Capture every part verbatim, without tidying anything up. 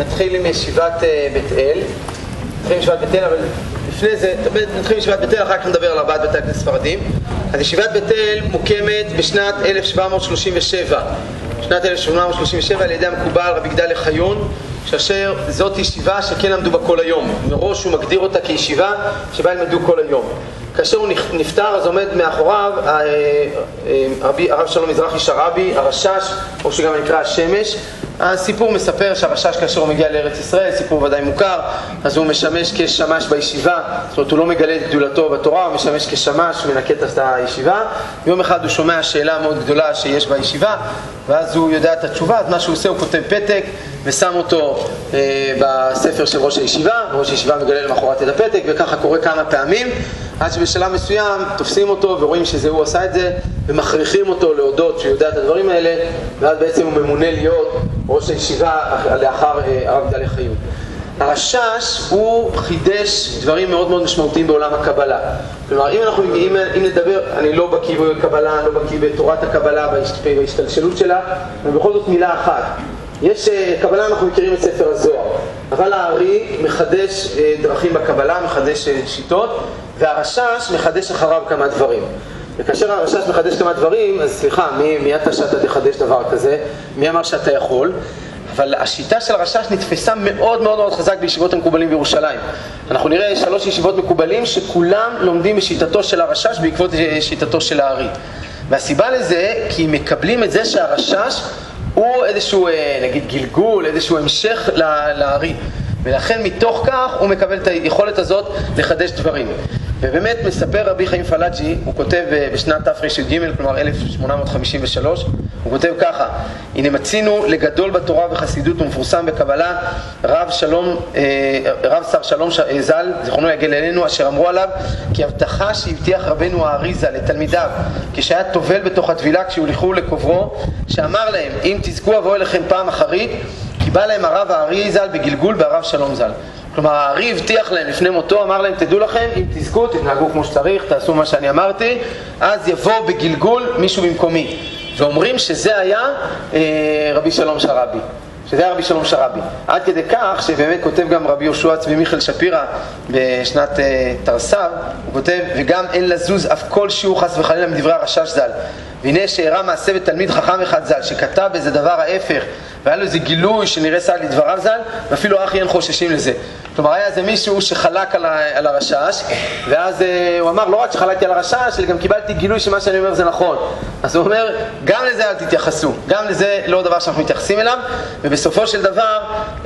נתחיל עם ישיבת בית אל. נתחיל עם ישיבת בית אל, אבל לפני זה, נתחיל עם ישיבת בית אל, אחר כך נדבר על ארבעת בתי הכנסת הספרדים. אז ישיבת בית אל מוקמת בשנת אלף שבע מאות שלושים ושבע. בשנת אלף שבע מאות שלושים ושבע על ידי המקובל רבי גדליה חיון, שאשר זאת ישיבה שכן למדו בה כל היום. מראש הוא מגדיר אותה כישיבה שבה ילמדו כל היום. כאשר הוא נפטר, אז עומד מאחוריו הרבי, הרב שלום מזרחי שרעבי, הרשש, או שגם נקרא השמש. הסיפור מספר שהרשש כאשר הוא מגיע לארץ ישראל, סיפור ודאי מוכר, אז הוא משמש כשמש בישיבה, זאת אומרת הוא לא מגלה את גדולתו בתורה, הוא משמש כשמש, מנקט את הישיבה. יום אחד הוא שומע שאלה מאוד גדולה שיש בישיבה, ואז הוא יודע את התשובה, אז מה שהוא עושה הוא כותב פתק ושם אותו אה, בספר של ראש הישיבה, ראש הישיבה מגלה למחרת את הפתק, וככה קורה כמה פעמים, עד שבשלב מסוים תופסים אותו ורואים שזה הוא עשה את זה, ומכריחים אותו להודות שהוא יודע את הדברים האלה, ואז בעצם הוא ממונה להיות ראש הישיבה לאחר אה, הרב גדליה חיון. הרשש הוא חידש דברים מאוד מאוד משמעותיים בעולם הקבלה. כלומר, אם אנחנו מגיעים, אם נדבר, אני לא בקיא בקבלה, אני לא בקיא בתורת הקבלה, בהשתלשלות שלה, ובכל זאת מילה אחת. יש קבלה, אנחנו מכירים את ספר הזוהר, אבל הארי מחדש דרכים בקבלה, מחדש שיטות, והרשש מחדש אחריו כמה דברים. וכאשר הרשש מחדש כמה דברים, אז סליחה, מי, מי אתה שאתה תחדש דבר כזה? מי אמר שאתה יכול? אבל השיטה של הרשש נתפסה מאוד מאוד מאוד חזק בישיבות המקובלים בירושלים. אנחנו נראה שלוש ישיבות מקובלים שכולם לומדים בשיטתו של הרשש בעקבות שיטתו של הארי. והסיבה לזה, כי מקבלים את זה שהרשש הוא איזשהו, נגיד, גלגול, איזשהו המשך לארי. ולכן מתוך כך הוא מקבל את היכולת הזאת לחדש דברים. ובאמת מספר רבי חיים פלאג'י, הוא כותב בשנת תר"ג, כלומר אלף שמונה מאות חמישים ושלוש, הוא כותב ככה: הנה מצינו לגדול בתורה וחסידות ומפורסם בקבלה רב שלום, רב שר שלום ז"ל, זיכרונו יגל אלינו, אשר אמרו עליו כי הבטחה שהבטיח רבנו הארי ז"ל לתלמידיו כשהיה טובל בתוך הטבילה כשהוליכו לקוברו, שאמר להם אם תזכו אבוא אליכם פעם אחרית, כי בא להם הרב הארי ז"ל בגלגול בהרב שלום ז"ל. כלומר, הארי הבטיח להם לפני מותו, אמר להם, תדעו לכם, אם תזכו, תתנהגו כמו שצריך, תעשו מה שאני אמרתי, אז יבוא בגלגול מישהו במקומי. ואומרים שזה היה אה, רבי שלום שרעבי. שזה היה רבי שלום שרעבי. עד כדי כך שבאמת כותב גם רבי יהושע צבי מיכאל שפירא בשנת אה, תרס"ב, הוא כותב, וגם אין לזוז אף כל שיעור חס וחלילה מדברי הרשש ז"ל. והנה שאירע מעשה בתלמיד חכם אחד ז"ל, שכתב באיזה דבר ההפך, והיה לו איזה גילוי שנראה סעד לדבריו ז"ל, ואפילו אחי אין חוששים לזה. כלומר, היה איזה מישהו שחלק על, ה- על הרשש, ואז אה, הוא אמר, לא רק שחלקתי על הרשש, אלא גם קיבלתי גילוי שמה שאני אומר זה נכון. אז הוא אומר, גם לזה אל תתייחסו, גם לזה לא דבר שאנחנו מתייחסים אליו, ובסופו של דבר, אה,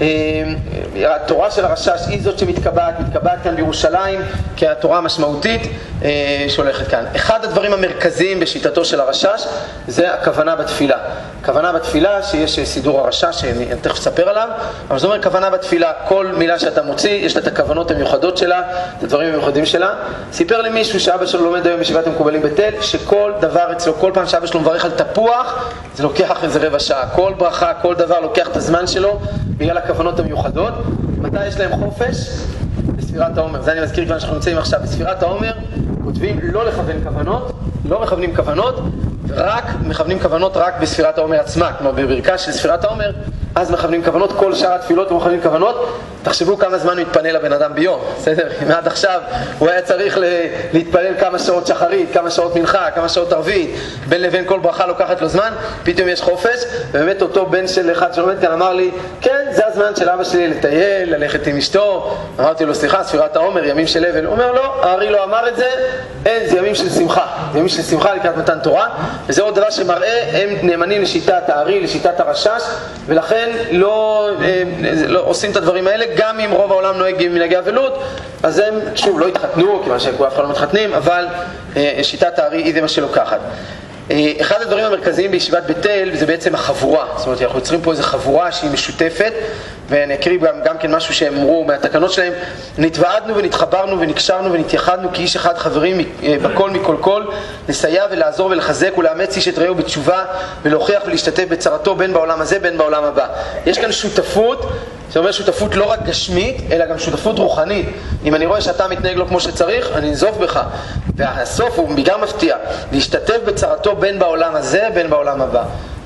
התורה של הרשש היא זאת שמתקבעת, מתקבעת כאן בירושלים, כהתורה המשמעותית אה, שהולכת כאן. אחד הדברים המרכזיים בשיטתו של הרשש, זה הכוונה בתפילה. הכוונה בתפילה, שיש סידור הרשש, שאני תכף אספר עליו, אבל זאת אומרת, כוונה בתפילה, כל מילה שאתה מוציא, יש לה את הכוונות המיוחדות שלה, את הדברים המיוחדים שלה. סיפר לי מישהו שאבא שלו לומד היום בישיבת המקובלים בית אל, שכל דבר אצלו, כל פעם שאבא שלו מברך על תפוח, זה לוקח איזה רבע שעה. כל ברכה, כל דבר לוקח את הזמן שלו, בגלל הכוונות המיוחדות. מתי יש להם חופש? בספירת העומר. זה אני מזכיר כבר שאנחנו נמצאים עכשיו. בספירת העומר כותבים לא לכוון כוונות, לא מכוונים כוונות, רק מכוונים כוונות רק בספירת העומר עצמה, כמו בברכה של ספירת העומר, אז מכוונים כוונות, כל שאר התפילות לא מכוונים כוונות. תחשבו כמה זמן הוא יתפנה לבן אדם ביום, בסדר? אם עד עכשיו הוא היה צריך להתפלל כמה שעות שחרית, כמה שעות מנחה, כמה שעות ערבית, בין לבין כל ברכה לוקחת לו זמן, פתאום יש חופש. ובאמת אותו בן של אחד שלומד כאן אמר לי, כן, זה הזמן של אבא שלי לטייל, ללכת עם אשתו. אמרתי לו, סליחה, ספירת העומר, ימים של אבל. הוא אומר, לא, הארי לא אמר את זה, אין, זה ימים של שמחה, זה ימים של שמחה לקראת מתן תורה, וזה עוד דבר שמראה, הם נאמנים לשיטת הארי, לשיטת הרשש, ולכן לא, לא עושים את הדברים האלה, גם אם רוב העולם נוהג מנהגי אבלות, אז הם, שוב, לא התחתנו, כיוון שאף אחד לא מתחתנים, אבל שיטת הארי היא זה מה שלוקחת. אחד הדברים המרכזיים בישיבת בית אל זה בעצם החבורה. זאת אומרת, אנחנו יוצרים פה איזו חבורה שהיא משותפת, ואני אקריא גם, גם כן משהו שהם אמרו מהתקנות שלהם: נתוועדנו ונתחברנו ונקשרנו ונתייחדנו כאיש אחד חברים בכל מכל כל, לסייע ולעזור ולחזק ולאמץ איש את רעהו בתשובה ולהוכיח ולהשתתף בצרתו בין בעולם הזה בין בעולם הבא. יש כאן שותפות, זאת אומרת שותפות לא רק גשמית, אלא גם שותפות רוחנית. אם אני רואה שאתה מתנהג לו כמו שצריך, אני נזוף בך. והסוף הוא גם מפתיע, להשתתף בצרתו בין בעולם הזה בין בעולם הבא.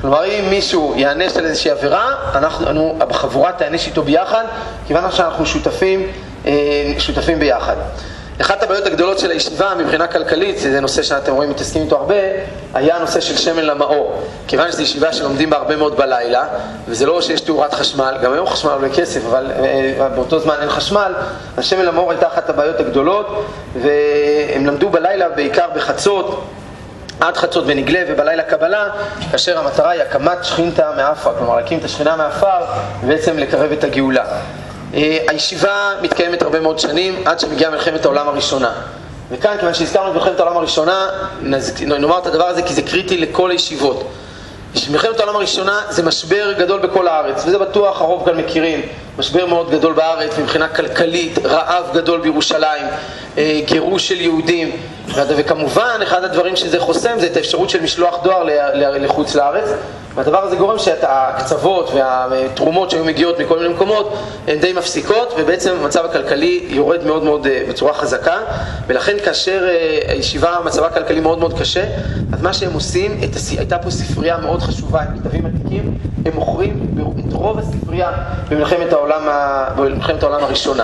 כלומר, אם מישהו יענש על איזושהי עבירה, אנחנו, בחבורה תענש איתו ביחד, כיוון שאנחנו שותפים, שותפים ביחד. אחת הבעיות הגדולות של הישיבה מבחינה כלכלית, זה נושא שאתם רואים מתעסקים איתו הרבה, היה הנושא של שמן למאור. כיוון שזו ישיבה שלומדים בה הרבה מאוד בלילה, וזה לא שיש תאורת חשמל, גם היום חשמל עולה כסף, אבל באותו זמן אין חשמל, אז שמן למאור הייתה אחת הבעיות הגדולות, והם למדו בלילה בעיקר בחצות, עד חצות ונגלה ובלילה קבלה, כאשר המטרה היא הקמת שכינתה מעפר, כלומר להקים את השכינה מעפר ובעצם לקרב את הגאולה. הישיבה מתקיימת הרבה מאוד שנים עד שמגיעה מלחמת העולם הראשונה. וכאן, כיוון שהזכרנו את מלחמת העולם הראשונה, נאמר את הדבר הזה כי זה קריטי לכל הישיבות. מלחמת העולם הראשונה זה משבר גדול בכל הארץ, וזה בטוח הרוב כאן מכירים. משבר מאוד גדול בארץ, מבחינה כלכלית, רעב גדול בירושלים, גירוש של יהודים, וכמובן אחד הדברים שזה חוסם זה את האפשרות של משלוח דואר לחוץ לארץ, והדבר הזה גורם שאת הקצוות והתרומות שהיו מגיעות מכל מיני מקומות הן די מפסיקות, ובעצם המצב הכלכלי יורד מאוד מאוד בצורה חזקה, ולכן כאשר הישיבה מצבה הכלכלי מאוד מאוד קשה, אז מה שהם עושים, הייתה פה ספרייה מאוד חשובה עם כתבים עתיקים, הם מוכרים את רוב הספרייה במלחמת העולם, במלחמת העולם הראשונה.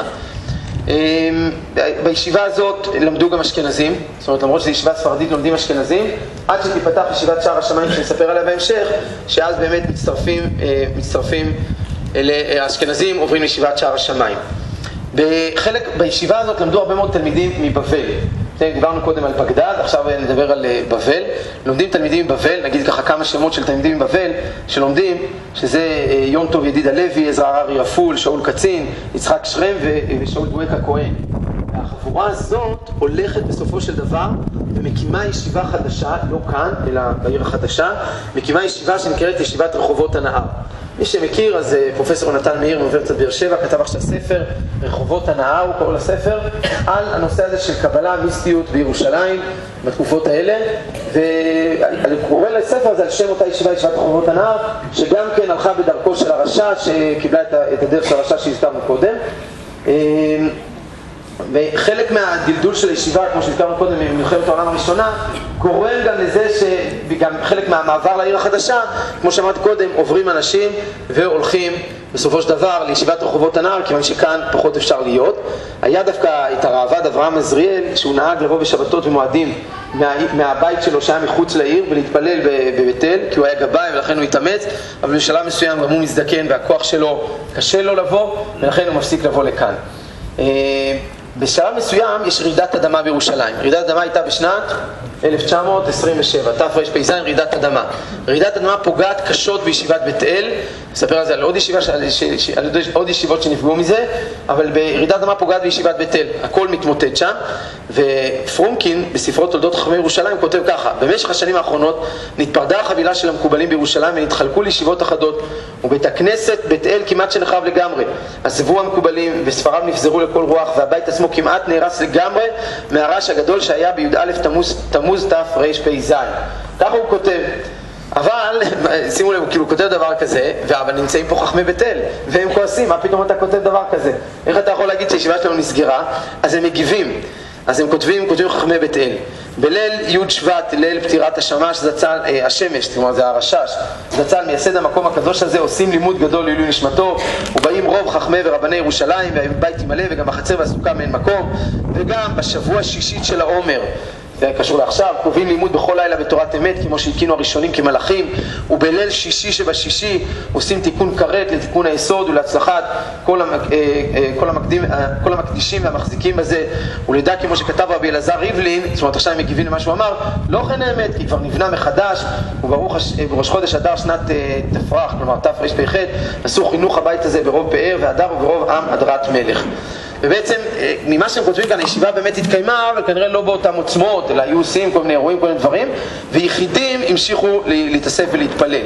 בישיבה הזאת למדו גם אשכנזים, זאת אומרת למרות שזו ישיבה ספרדית לומדים אשכנזים, עד שתיפתח ישיבת שער השמיים שנספר עליה בהמשך, שאז באמת מצטרפים, מצטרפים האשכנזים עוברים לישיבת שער השמיים. בחלק, בישיבה הזאת למדו הרבה מאוד תלמידים מבבל. דיברנו קודם על בגדד, עכשיו נדבר על בבל. לומדים תלמידים מבבל, נגיד ככה כמה שמות של תלמידים מבבל שלומדים, שזה יום טוב ידיד הלוי, עזרא הררי רפול, שאול קצין, יצחק שרם ושאול בועק הכהן. החבורה הזאת הולכת בסופו של דבר ומקימה ישיבה חדשה, לא כאן, אלא בעיר החדשה, מקימה ישיבה שנקראת ישיבת רחובות הנהר. מי שמכיר, אז פרופסור נתן מאיר מאוניברסיטת באר שבע כתב עכשיו ספר, רחובות הנהר, הוא קורא לספר, על הנושא הזה של קבלה, מיסטיות בירושלים בתקופות האלה, ואני קורא לספר הזה על שם אותה ישיבה, ישיבת רחובות הנהר, שגם כן הלכה בדרכו של הרשע, שקיבלה את הדרך של הרשע שהזכרנו קודם. וחלק מהדלדול של הישיבה, כמו שהזכרנו קודם ממלחמת העולם הראשונה, גורם גם לזה שגם חלק מהמעבר לעיר החדשה, כמו שאמרתי קודם, עוברים אנשים והולכים בסופו של דבר לישיבת רחובות הנהר, כיוון שכאן פחות אפשר להיות. היה דווקא את הרעב"ד אברהם עזריאל, שהוא נהג לבוא בשבתות ומועדים מה, מהבית שלו שהיה מחוץ לעיר ולהתפלל בבית אל, כי הוא היה גבאי ולכן הוא התאמץ, אבל בשלב מסוים גם הוא מזדקן והכוח שלו קשה לו לבוא, ולכן הוא מפסיק לבוא לכאן. בשלב מסוים יש רעידת אדמה בירושלים. רעידת אדמה הייתה בשנת אלף תשע מאות עשרים ושבע, תרפ"ז, רעידת אדמה. רעידת אדמה פוגעת קשות בישיבת בית אל, נספר על זה על עוד, ישיבה, על עוד ישיבות שנפגעו מזה, אבל ברעידת אדמה פוגעת בישיבת בית אל, הכל מתמוטט שם, ופרומקין בספרו תולדות חכמי ירושלים כותב ככה: במשך השנים האחרונות נתפרדה החבילה של המקובלים בירושלים ונתחלקו לישיבות אחדות, ובית הכנסת בית אל כמעט שנחרב לגמרי. עזבו המקובלים וספריו נפזרו לכל רוח, והבית עצמו כמעט נהרס לגמרי מהרעש הגדול שהיה בי"א תמוז, תמוז תרפ"ז. ככה הוא כותב. אבל, שימו לב, כאילו הוא כותב דבר כזה, אבל נמצאים פה חכמי בית אל, והם כועסים, מה פתאום אתה כותב דבר כזה? איך אתה יכול להגיד שהישיבה שלנו נסגרה? אז הם מגיבים. אז הם כותבים, כותבים חכמי בית אל. בליל י' שבט, ליל פטירת השמש, זצ"ל, אה, השמש, זאת אומרת, זה הרשש, זצ"ל מייסד המקום הקדוש הזה, עושים לימוד גדול לעילוי נשמתו, ובאים רוב חכמי ורבני ירושלים, והבית ימלא, וגם בחצר והסוכה מאין מקום, וגם בשבוע השישית של העומר, זה קשור לעכשיו, קובעים לימוד בכל לילה בתורת אמת, כמו שהתקינו הראשונים כמלאכים, ובליל שישי שבשישי עושים תיקון כרת לתיקון היסוד ולהצלחת כל, המק... כל, המקדים... כל המקדישים והמחזיקים בזה, ולדע כמו שכתב רבי אלעזר ריבלין, זאת אומרת עכשיו הם מגיבים למה שהוא אמר, לא כן האמת, כי כבר נבנה מחדש, וברוך הש... בראש חודש אדר שנת תפרח, כלומר תרפ"ח, עשו חינוך הבית הזה ברוב פאר והדר וברוב עם הדרת מלך. ובעצם, ממה שהם כותבים כאן, הישיבה באמת התקיימה, אבל כנראה לא באותם עוצמות, אלא היו עושים כל מיני אירועים, כל מיני דברים, ויחידים המשיכו להתאסף ולהתפלל.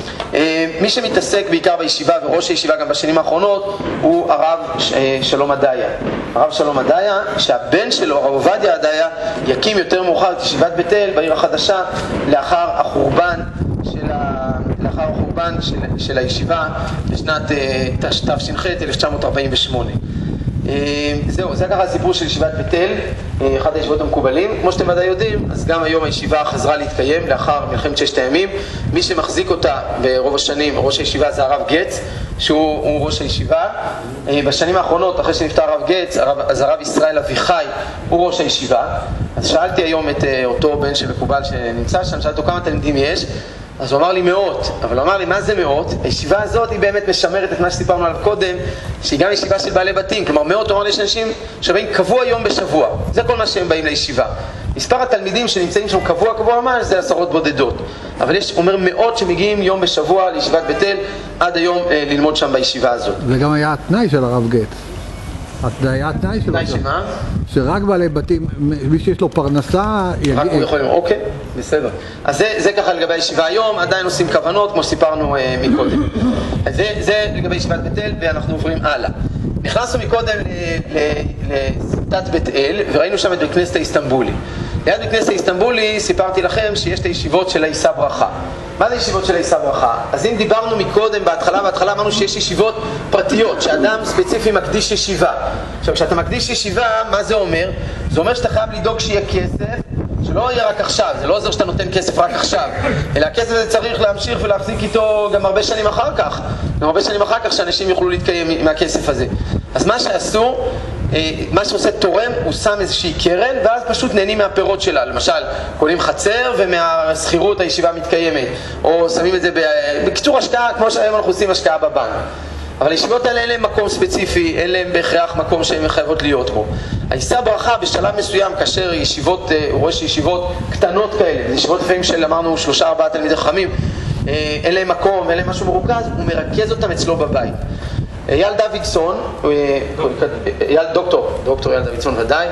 מי שמתעסק בעיקר בישיבה, וראש הישיבה גם בשנים האחרונות, הוא הרב שלום עדיה. הרב שלום עדיה, שהבן שלו, הרב עובדיה עדיה, יקים יותר מאוחר את ישיבת בית אל בעיר החדשה, לאחר החורבן של ה... לאחר החורבן של, של הישיבה בשנת תש"ח, אלף תשע מאות ארבעים ושמונה. זהו, זה ככה הסיפור של ישיבת בית אל, אחת הישיבות המקובלים. כמו שאתם ודאי יודעים, אז גם היום הישיבה חזרה להתקיים לאחר מלחמת ששת הימים. מי שמחזיק אותה ברוב השנים, ראש הישיבה זה הרב גץ, שהוא ראש הישיבה. בשנים האחרונות, אחרי שנפטר הרב גץ, אז הרב ישראל אביחי הוא ראש הישיבה. אז שאלתי היום את אותו בן שמקובל שנמצא שם, שאלתי אותו כמה תלמידים יש, אז הוא אמר לי מאות, אבל הוא אמר לי מה זה מאות? הישיבה הזאת היא באמת משמרת את מה שסיפרנו עליו קודם, שהיא גם ישיבה של בעלי בתים, כלומר מאות, הוא אמר לי, יש אנשים שבאים קבוע יום בשבוע, זה כל מה שהם באים לישיבה. מספר התלמידים שנמצאים שם קבוע קבוע ממש זה עשרות בודדות, אבל יש, אומר, מאות שמגיעים יום בשבוע לישיבת בית אל עד היום אה, ללמוד שם בישיבה הזאת. זה גם היה התנאי של הרב גץ. זה היה התנאי שלו. תנאי שמה? שרק בעלי בתים, מי שיש לו פרנסה... רק הוא יכול לומר, אוקיי, בסדר. אז זה, זה ככה לגבי הישיבה היום, עדיין עושים כוונות, כמו שסיפרנו אה, מקודם. אז זה, זה לגבי ישיבת בית אל, ואנחנו עוברים הלאה. נכנסנו מקודם לסמטת בית אל, וראינו שם את בית כנסת האיסטנבולי. ליד בית כנסת האיסטנבולי סיפרתי לכם שיש את הישיבות של הישא ברכה. מה זה ישיבות של הישא ברכה? אז אם דיברנו מקודם, בהתחלה, בהתחלה אמרנו שיש ישיבות פרטיות, שאדם ספציפי מקדיש ישיבה. עכשיו, כשאתה מקדיש ישיבה, מה זה אומר? זה אומר שאתה חייב לדאוג שיהיה כסף, שלא יהיה רק עכשיו, זה לא עוזר שאתה נותן כסף רק עכשיו, אלא הכסף הזה צריך להמשיך ולהחזיק איתו גם הרבה שנים אחר כך, גם הרבה שנים אחר כך שאנשים יוכלו להתקיים מהכסף הזה. אז מה שעשו, מה שעושה תורם, הוא שם איזושהי קרן, ואז פשוט נהנים מהפירות שלה. למשל, קונים חצר ומהסחירות הישיבה מתקיימת, או שמים את זה בקיצור השקעה, כמו שהיום אנחנו עושים השקעה בבנק. אבל הישיבות האלה אין להם מקום ספציפי, אין להם בהכרח מקום שהן חייבות להיות בו. הישא ברכה בשלב מסוים, כאשר ישיבות, הוא רואה שישיבות קטנות כאלה, ישיבות לפעמים של אמרנו שלושה ארבעה תלמידי חכמים, אין להם מקום, אין להם משהו מרוכז, הוא מרכז אותם אצלו בבית. אייל דוידסון, אייל דוקטור, דוקטור אייל דוידסון ודאי.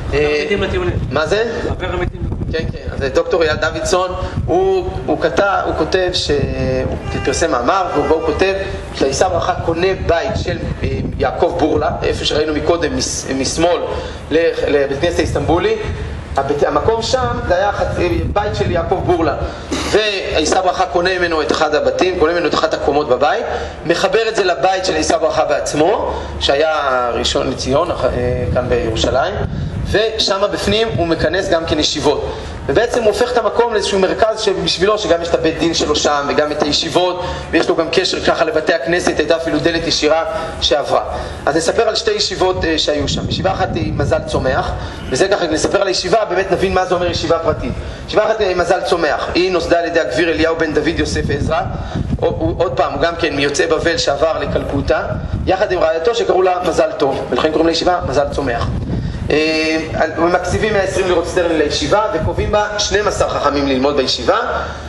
מה זה? כן, כן, אז דוקטור אייל דוידסון, הוא כתב, הוא כותב, הוא פרסם מאמר, ובו הוא כותב שהישא ברכה קונה בית של יעקב בורלה, איפה שראינו מקודם משמאל לבית כנסת האיסטנבולי, המקום שם זה היה בית של יעקב בורלה, והישא ברכה קונה ממנו את אחד הבתים, קונה ממנו את אחת הקומות בבית, מחבר את זה לבית של הישא ברכה בעצמו, שהיה ראשון לציון, כאן בירושלים, ושם בפנים הוא מכנס גם כן ישיבות. ובעצם הוא הופך את המקום לאיזשהו מרכז שבשבילו, שגם יש את הבית דין שלו שם, וגם את הישיבות, ויש לו גם קשר ככה לבתי הכנסת, הייתה אפילו דלת ישירה שעברה. אז נספר על שתי ישיבות שהיו שם. ישיבה אחת היא מזל צומח, וזה ככה, נספר על הישיבה, באמת נבין מה זה אומר ישיבה פרטית. ישיבה אחת היא מזל צומח, היא נוסדה על ידי הגביר אליהו בן דוד יוסף עזרא, עוד פעם, הוא גם כן מיוצאי בבל שעבר לקלקוטה, יחד עם רעייתו שקראו לה מזל טוב, ולכן קוראים לישיבה מזל צומח. ומקציבים מאה ועשרים לירות סטרלינג לישיבה וקובעים בה שנים עשר חכמים ללמוד בישיבה,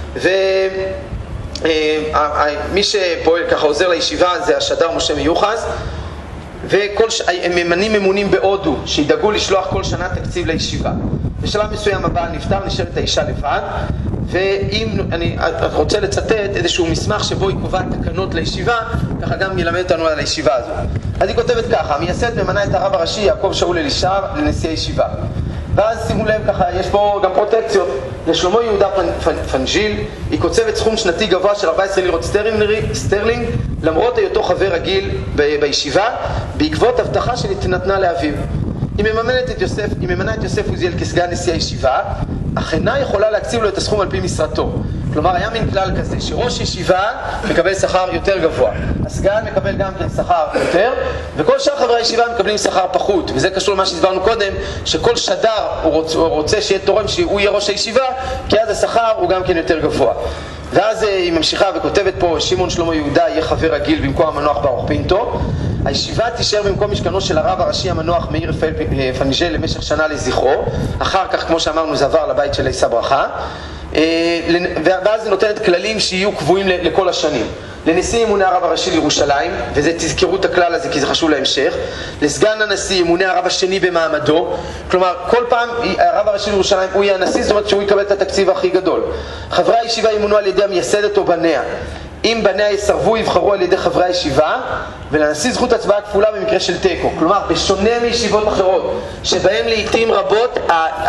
ומי שפועל ככה עוזר לישיבה זה השדר משה מיוחס, והם ממנים ממונים בהודו שידאגו לשלוח כל שנה תקציב לישיבה. בשלב מסוים הבעל נפטר, נשארת האישה לבד, ואם אני רוצה לצטט איזשהו מסמך שבו היא קובעת תקנות לישיבה, ככה גם ילמד אותנו על הישיבה הזו. אז היא כותבת ככה: המייסד ממנה את הרב הראשי יעקב שאול אלישר לנשיא הישיבה. ואז שימו לב ככה, יש פה גם פרוטקציות. לשלמה יהודה פנג'יל היא קוצבת סכום שנתי גבוה של ארבע עשרה לירות סטרלינג, למרות היותו חבר רגיל בישיבה, בעקבות הבטחה שנתנה לאביו. היא מממנת את יוסף, היא ממנה את יוסף עוזיאל כסגן נשיא הישיבה, אך אינה יכולה להקציב לו את הסכום על פי משרתו. כלומר, היה מין כלל כזה, שראש ישיבה מקבל שכר יותר גבוה, הסגן מקבל גם כן שכר יותר, וכל שאר חברי הישיבה מקבלים שכר פחות. וזה קשור למה שהסברנו קודם, שכל שדר הוא רוצה, הוא רוצה שיהיה תורם שהוא יהיה ראש הישיבה, כי אז השכר הוא גם כן יותר גבוה. ואז היא ממשיכה וכותבת פה: שמעון שלמה יהודה יהיה חבר רגיל במקום המנוח ברוך פינטו. הישיבה תישאר במקום משכנו של הרב הראשי המנוח מאיר רפאל פנג'ל למשך שנה לזכרו. אחר כך, כמו שאמרנו, זה עבר לבית של הישא ברכה, ואז זה נותנת כללים שיהיו קבועים לכל השנים. לנשיא ימונה הרב הראשי לירושלים, וזה תזכרו את הכלל הזה כי זה חשוב להמשך. לסגן הנשיא ימונה הרב השני במעמדו, כלומר כל פעם הרב הראשי לירושלים הוא יהיה הנשיא, זאת אומרת שהוא יקבל את התקציב הכי גדול. חברי הישיבה ימונו על ידי המייסדת או בניה. אם בניה יסרבו יבחרו על ידי חברי הישיבה, ולנשיא זכות הצבעה כפולה במקרה של תיקו. כלומר, בשונה מישיבות אחרות, שבהם לעתים רבות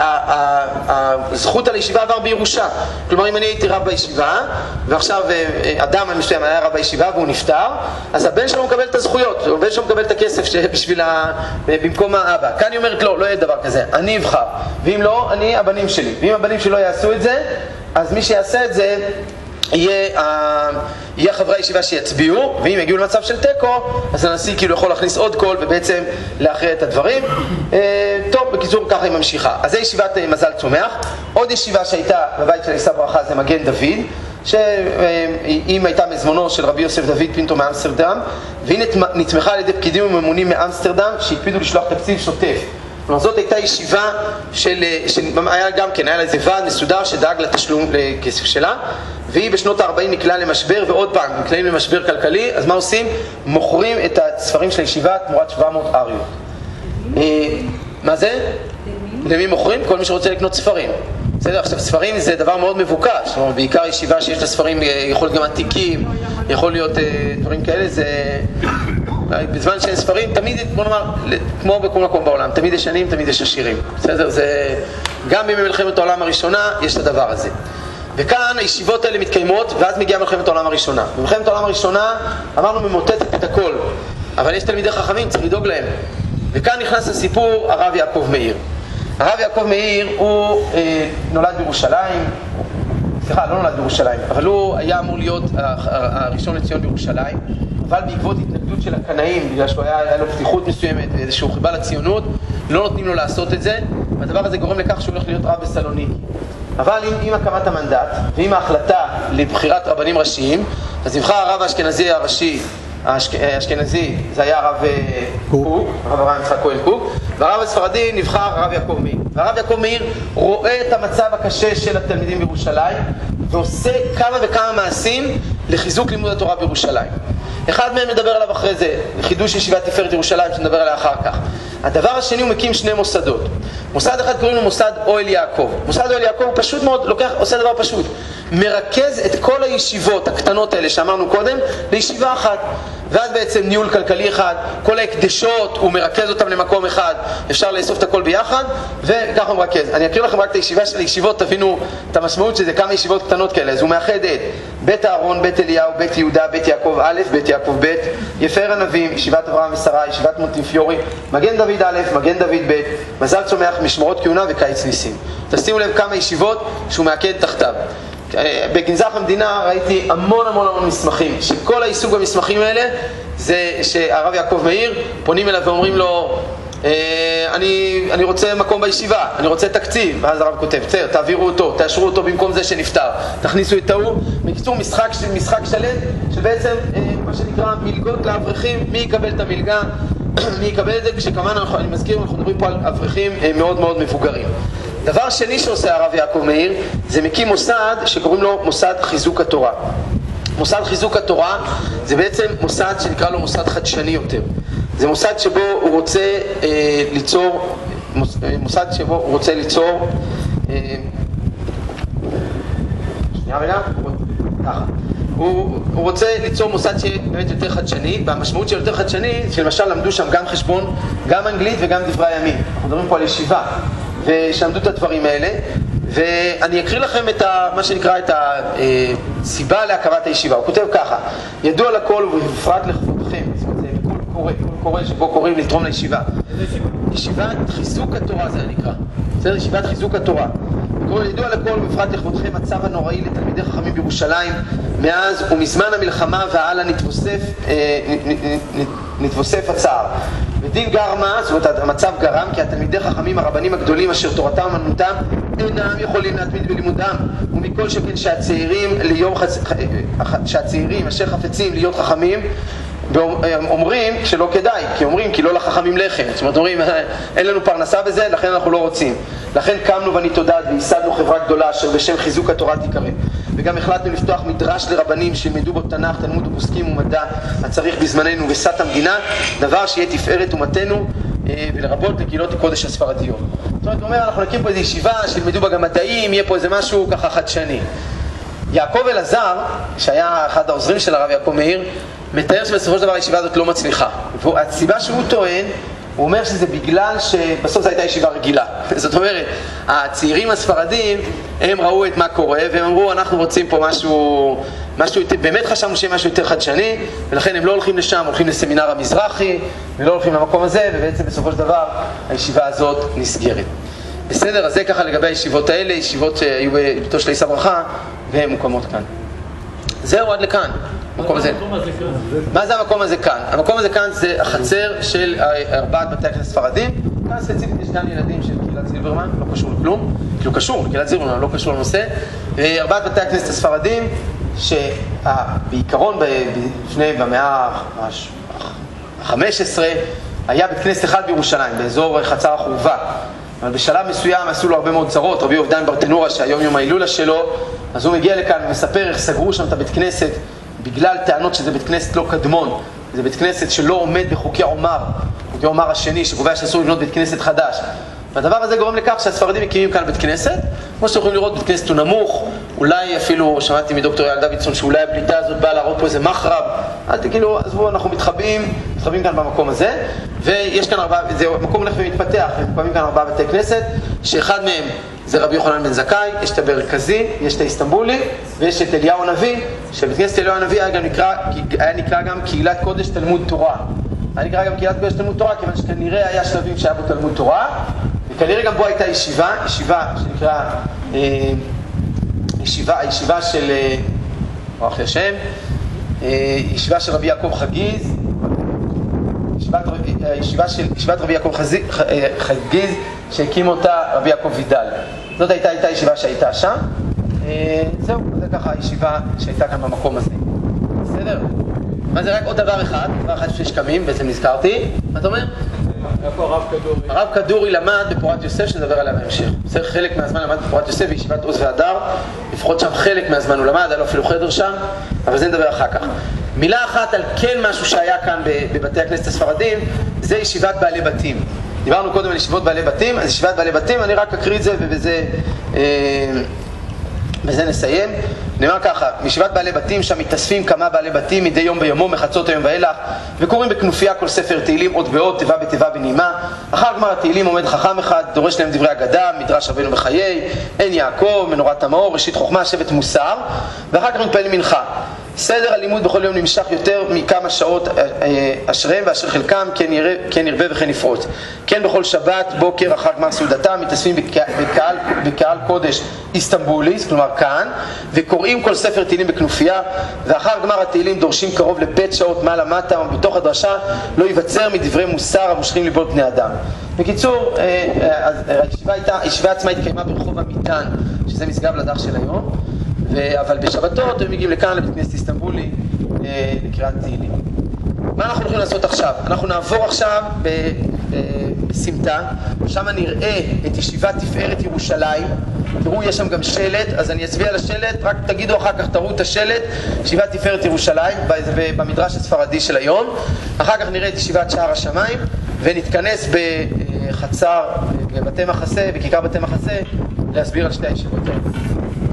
הזכות על הישיבה עבר בירושה. כלומר, אם אני הייתי רב בישיבה, ועכשיו אדם מסוים היה רב בישיבה והוא נפטר, אז הבן שלו מקבל את הזכויות, הבן שלו מקבל את הכסף שבשביל ה... במקום האבא. כאן היא אומרת, לא, לא יהיה דבר כזה, אני אבחר. ואם לא, אני, הבנים שלי. ואם הבנים שלו יעשו את זה, אז מי שיעשה את זה, יהיה, יהיה חברי הישיבה שיצביעו, ואם יגיעו למצב של תיקו, אז הנשיא כאילו יכול להכניס עוד קול ובעצם להכריע את הדברים. טוב, בקיצור, ככה היא ממשיכה. אז זה ישיבת מזל צומח. עוד ישיבה שהייתה בבית של יישא ברכה זה מגן דוד, שאם הייתה מזמונו של רבי יוסף דוד פינטו מאמסטרדם, והיא נתמכה על ידי פקידים וממונים מאמסטרדם שהקפידו לשלוח תקציב שוטף. כלומר, זאת הייתה ישיבה של, היה גם כן, היה לה איזה ועד מסודר שדאג לתשלום לכסף שלה, והיא בשנות ה-ארבעים נקלעה למשבר, ועוד פעם, נקלעים למשבר כלכלי, אז מה עושים? מוכרים את הספרים של הישיבה תמורת שבע מאות אריות. מה זה? למי מוכרים? כל מי שרוצה לקנות ספרים. בסדר, עכשיו, ספרים זה דבר מאוד מבוקש, זאת אומרת, בעיקר ישיבה שיש לה ספרים, יכול להיות גם עתיקים, יכול להיות דברים כאלה, זה... בזמן שאין ספרים, תמיד, בוא נאמר, כמו בכל מקום בעולם, תמיד יש עניים, תמיד יש עשירים. בסדר, זה... גם במלחמת העולם הראשונה יש את הדבר הזה. וכאן הישיבות האלה מתקיימות, ואז מגיעה מלחמת העולם הראשונה. במלחמת העולם הראשונה אמרנו ממוטטת את הכל, אבל יש תלמידי חכמים, צריך לדאוג להם. וכאן נכנס לסיפור הרב יעקב מאיר. הרב יעקב מאיר הוא אה, נולד בירושלים, סליחה, לא נולד בירושלים, אבל הוא היה אמור להיות הראשון לציון בירושלים, אבל בעקבות התנגדות של הקנאים, בגלל שהוא היה, היה לו פתיחות מסוימת ואיזשהו חיבה לציונות, לא נותנים לו לעשות את זה, והדבר הזה גורם לכך שהוא הולך להיות רב בסלוניקי. אבל עם, עם הקמת המנדט ועם ההחלטה לבחירת רבנים ראשיים, אז נבחר הרב האשכנזי הראשי, האשכנזי, זה היה הרב קוק, הרב אברהם יצחק כהן קוק, והרב הספרדי נבחר הרב יעקב מאיר. והרב יעקב מאיר רואה את המצב הקשה של התלמידים בירושלים, ועושה כמה וכמה מעשים לחיזוק לימוד התורה בירושלים. אחד מהם מדבר עליו אחרי זה, חידוש ישיבת תפארת ירושלים, שנדבר עליה אחר כך. הדבר השני, הוא מקים שני מוסדות. מוסד אחד קוראים לו מוסד אוהל יעקב. מוסד אוהל יעקב הוא פשוט מאוד, לוקח, עושה דבר פשוט. מרכז את כל הישיבות הקטנות האלה שאמרנו קודם, לישיבה אחת. ואז בעצם ניהול כלכלי אחד, כל ההקדשות, הוא מרכז אותם למקום אחד, אפשר לאסוף את הכל ביחד, וככה הוא מרכז. אני אקריא לכם רק את הישיבה של הישיבות, תבינו את המשמעות שזה כמה ישיבות קטנות כאלה. אז הוא מאחד את בית אהרון, בית אליהו, בית יהודה, בית יעקב א', בית יעקב ב', יפר הנביאים, ישיבת אברהם ושרה, ישיבת מונטיפיורי, מגן דוד א', מגן דוד ב', מזל צומח, משמרות כהונה וקיץ ניסים. תשימו לב כמה ישיבות שהוא מאחד תחתיו. בגנזך המדינה ראיתי המון המון המון מסמכים, שכל העיסוק במסמכים האלה זה שהרב יעקב מאיר פונים אליו ואומרים לו אני, אני רוצה מקום בישיבה, אני רוצה תקציב, ואז הרב כותב, צר, תעבירו אותו, תאשרו אותו במקום זה שנפטר, תכניסו את ההוא. בקיצור, משחק, משחק שלם שבעצם מה שנקרא מלגות לאברכים, מי יקבל את המלגה, מי יקבל את זה, כשכמובן אני מזכיר, אנחנו מדברים פה על אברכים מאוד מאוד מבוגרים. דבר שני שעושה הרב יעקב מאיר, זה מקים מוסד שקוראים לו מוסד חיזוק התורה. מוסד חיזוק התורה זה בעצם מוסד שנקרא לו מוסד חדשני יותר. זה מוסד שבו הוא רוצה אה, ליצור, מוס, אה, מוסד שבו הוא רוצה ליצור, אה, שנייה רגע, ככה. הוא, הוא רוצה ליצור מוסד שבאמת יותר חדשני, והמשמעות של יותר חדשני, שלמשל למדו שם גם חשבון, גם אנגלית וגם דברי הימים. אנחנו מדברים פה על ישיבה, ושלמדו את הדברים האלה, ואני אקריא לכם את ה, מה שנקרא את הסיבה להקמת הישיבה. הוא כותב ככה, ידוע לכל ובפרט לכבודכם, זאת אומרת, זה קול קורא, קול קורא שבו קוראים לתרום לישיבה. ישיבת חיזוק התורה זה נקרא, בסדר? ישיבת חיזוק התורה. ידוע לכל ובפרט לכבודכם מצב הנוראי לתלמידי חכמים בירושלים מאז ומזמן המלחמה והלאה נתווסף, נתווסף הצער. ודין גרמה, זאת אומרת המצב גרם כי התלמידי חכמים הרבנים הגדולים אשר תורתם ומנותם אינם יכולים להתמיד בלימודם, ומכל שכן שהצעירים, ליום חצ... שהצעירים אשר חפצים להיות חכמים אומרים שלא כדאי, כי אומרים כי לא לחכמים לחם, זאת אומרת אומרים אין לנו פרנסה בזה, לכן אנחנו לא רוצים. לכן קמנו ונתעודד וייסדנו חברה גדולה אשר בשם חיזוק התורה תיקרא, וגם החלטנו לפתוח מדרש לרבנים שילמדו בו תנ"ך, תלמוד ופוסקים ומדע הצריך בזמננו וסת המדינה, דבר שיהיה תפארת אומתנו ולרבות לקהילות הקודש הספרדיות. זאת אומרת, הוא אומר, אנחנו נקים פה איזו ישיבה שילמדו בה גם מדעים, יהיה פה איזה משהו ככה חדשני. יעקב אלעזר, שהיה אחד העוזרים של הרב יעקב מאיר, מתאר שבסופו של דבר הישיבה הזאת לא מצליחה. והסיבה שהוא טוען, הוא אומר שזה בגלל שבסוף זו הייתה ישיבה רגילה. זאת אומרת, הצעירים הספרדים, הם ראו את מה קורה, והם אמרו, אנחנו רוצים פה משהו, משהו באמת חשבנו שיהיה משהו יותר חדשני, ולכן הם לא הולכים לשם, הולכים לסמינר המזרחי, ולא הולכים למקום הזה, ובעצם בסופו של דבר הישיבה הזאת נסגרת. בסדר, אז זה ככה לגבי הישיבות האלה, ישיבות שהיו בביתו של עיסא ברכה, והן מוקמות כאן. זהו, עד לכאן. מה זה המקום הזה כאן? המקום הזה כאן זה החצר של ארבעת בתי הכנסת הספרדים. כאן ספציפית יש גן ילדים של קהילת זילברמן, לא קשור לכלום, כאילו קשור, קהילת זילברמן לא קשור לנושא. ארבעת בתי הכנסת הספרדים, שבעיקרון לפני במאה ה-חמש עשרה היה בית כנסת אחד בירושלים, באזור חצר החורבה. אבל בשלב מסוים עשו לו הרבה מאוד צרות, רבי יהודה מברטנורה שהיום יום ההילולה שלו, אז הוא מגיע לכאן ומספר איך סגרו שם את הבית כנסת בגלל טענות שזה בית כנסת לא קדמון, זה בית כנסת שלא עומד בחוקי עומר, חוקי עומר השני שקובע שאסור לבנות בית כנסת חדש. והדבר הזה גורם לכך שהספרדים מקימים כאן בית כנסת, כמו שאתם יכולים לראות, בית כנסת הוא נמוך, אולי אפילו שמעתי מדוקטור יעל דוידסון שאולי הפליטה הזאת באה להראות פה איזה מחרב, אל תגידו, עזבו, אנחנו מתחבאים, מתחבאים כאן במקום הזה, ויש כאן ארבעה, זה מקום הולך ומתפתח, ומקומים כאן ארבעה בתי כנסת, שאחד מהם זה רבי יוחנן בן זכאי, יש את המרכזי, יש את האיסטנבולי, ויש את אליהו הנביא, שבית כנסת אליהו הנביא היה, גם נקרא, היה נקרא גם קהילת קודש תלמוד תורה. היה נקרא גם קהילת קודש תלמוד תורה, כיוון שכנראה היה שלבים שהיה בו תלמוד תורה, וכנראה גם בו הייתה ישיבה, ישיבה שנקרא, אה, ישיבה, הישיבה של, אה, ברוך לי השם, אה, ישיבה של רבי יעקב חגיז, ישיבת, ישיבה של, ישיבת רבי יעקב חזי, חגיז, שהקים אותה רבי יעקב וידל. זאת הייתה, הייתה ישיבה שהייתה שם. אה, זהו, זה ככה הישיבה שהייתה כאן במקום הזה. בסדר? מה זה רק עוד דבר אחד, דבר אחד ששקמים, בעצם נזכרתי. מה אתה אומר? איפה הרב כדורי? הרב כדורי למד בפורת יוסף, שנדבר עליה בהמשך. בסדר, חלק מהזמן למד בפורת יוסף בישיבת עוז והדר, לפחות שם חלק מהזמן הוא למד, היה לו אפילו חדר שם, אבל זה נדבר אחר כך. מילה אחת על כן משהו שהיה כאן בבתי הכנסת הספרדים, זה ישיבת בעלי בתים. דיברנו קודם על ישיבות בעלי בתים, אז ישיבת בעלי בתים, אני רק אקריא את זה ובזה אה, בזה נסיים. נאמר ככה, מישיבת בעלי בתים, שם מתאספים כמה בעלי בתים מדי יום ביומו, מחצות היום ואילך, וקוראים בכנופיה כל ספר תהילים עוד ועוד, תיבה בתיבה בנימה. אחר גמר התהילים עומד חכם אחד, דורש להם דברי אגדה, מדרש רבנו בחיי, עין יעקב, מנורת המאור, ראשית חוכמה, שבט מוסר, ואחר כך מתפלל מנחה. סדר הלימוד בכל יום נמשך יותר מכמה שעות אשריהם ואשר חלקם כן, ירא, כן ירבה וכן יפרוץ. כן בכל שבת בוקר אחר גמר סעודתם מתאספים בקהל, בקהל קודש איסטנבוליס, כלומר כאן, וקוראים כל ספר תהילים בכנופיה, ואחר גמר התהילים דורשים קרוב לבית שעות מעלה מטה, ובתוך הדרשה לא ייווצר מדברי מוסר המושכים ליבות בני אדם. בקיצור, הישיבה, הייתה, הישיבה עצמה התקיימה ברחוב המיטן, שזה משגב לדח של היום, אבל בשבתות הם מגיעים לכאן לבית כנסת איסטנבולי לקריאת תהילים. מה אנחנו הולכים לעשות עכשיו? אנחנו נעבור עכשיו בסמטה, שם נראה את ישיבת תפארת ירושלים. תראו, יש שם גם שלט, אז אני אצביע על השלט, רק תגידו אחר כך, תראו את השלט, ישיבת תפארת ירושלים, במדרש הספרדי של היום. אחר כך נראה את ישיבת שער השמיים, ונתכנס בחצר, בבתי מחסה, בכיכר בתי מחסה, להסביר על שתי הישיבות האלה.